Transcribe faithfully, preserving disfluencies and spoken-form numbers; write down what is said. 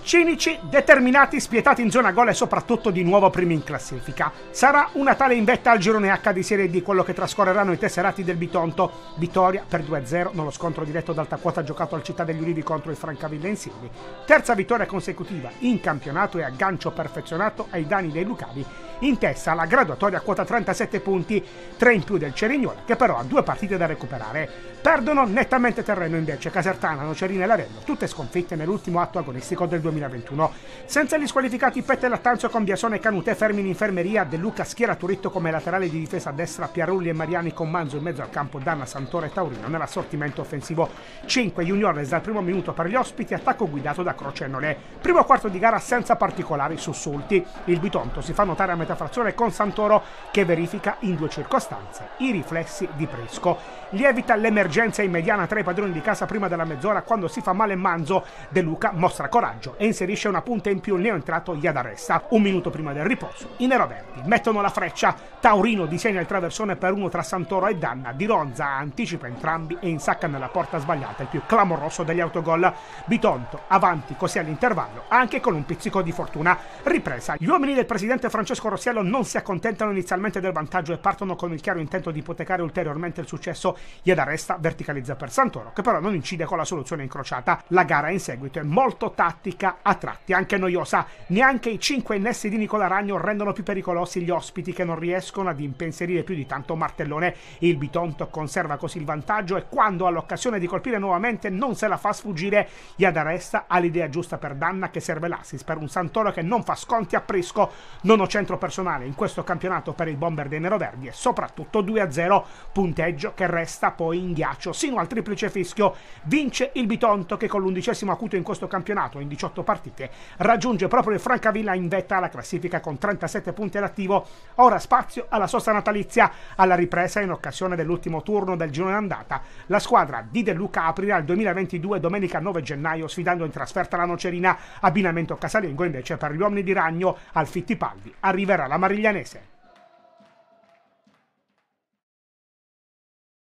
Cinici, determinati, spietati in zona gol e soprattutto di nuovo primi in classifica. Sarà una tale in vetta al girone H di Serie D quello che trascorreranno i tesserati del Bitonto. Vittoria per due a zero nello scontro diretto d'alta quota giocato al Città degli Ulivi contro il Francavilla Insiemi. Terza vittoria consecutiva in campionato e aggancio perfezionato ai danni dei Lucavi. In testa alla graduatoria a quota trentasette punti, tre in più del Cerignola che però ha due partite da recuperare. Perdono nettamente terreno invece Casertana, Nocerina e Lavello, tutte sconfitte nell'ultimo atto agonistico del duemilaventuno. Senza gli squalificati Pette e Lattanzio con Biasone e Canutè fermi in infermeria, De Luca schiera Turitto come laterale di difesa a destra, Piarulli e Mariani con Manzo in mezzo al campo, Danna, Santoro e Taurino nell'assortimento offensivo. cinque Juniores dal primo minuto per gli ospiti, attacco guidato da Croce e Nolè. Primo quarto di gara senza particolari sussulti. Il Bitonto si fa notare a metà frazione con Santoro che verifica in due circostanze i riflessi di Prisco. Lievita l'emergenza immediata tra i padroni di casa prima della mezz'ora quando si fa male Manzo. De Luca mostra coraggio e inserisce una punta in più il neoentrato Iadaresta. Un minuto prima del riposo i neroverdi mettono la freccia, Taurino disegna il traversone per uno tra Santoro e Danna, Di Ronza anticipa entrambi e insacca nella porta sbagliata il più clamoroso degli autogol. Bitonto avanti così all'intervallo anche con un pizzico di fortuna. Ripresa, gli uomini del presidente Francesco Rossiello non si accontentano inizialmente del vantaggio e partono con il chiaro intento di ipotecare ulteriormente il successo. Iadaresta verticalizza per Santoro che però non incide con la soluzione incrociata. La gara in seguito è molto tattica, a tratti anche noiosa. Neanche i cinque innessi di Nicola Ragno rendono più pericolosi gli ospiti che non riescono ad impensierire più di tanto Martellone. Il Bitonto conserva così il vantaggio e quando ha l'occasione di colpire nuovamente non se la fa sfuggire. Iadaresta ha l'idea giusta per Danna che serve l'assist per un Santoro che non fa sconti a Prisco. Nono centro personale in questo campionato per il bomber dei neroverdi e soprattutto due a zero, punteggio che resta poi in ghiaccio sino al triplice fischio. Vince il Bitonto che con l'undicesimo acuto in questo campionato in diciotto partite raggiunge proprio il Francavilla in vetta alla classifica con trentasette punti all'attivo. Ora spazio alla sosta natalizia. Alla ripresa in occasione dell'ultimo turno del girone andata la squadra di De Luca aprirà il duemilaventidue domenica nove gennaio sfidando in trasferta la Nocerina. Abbinamento casalingo invece per gli uomini di Ragno. Al Fittipaldi arriverà la Mariglianese.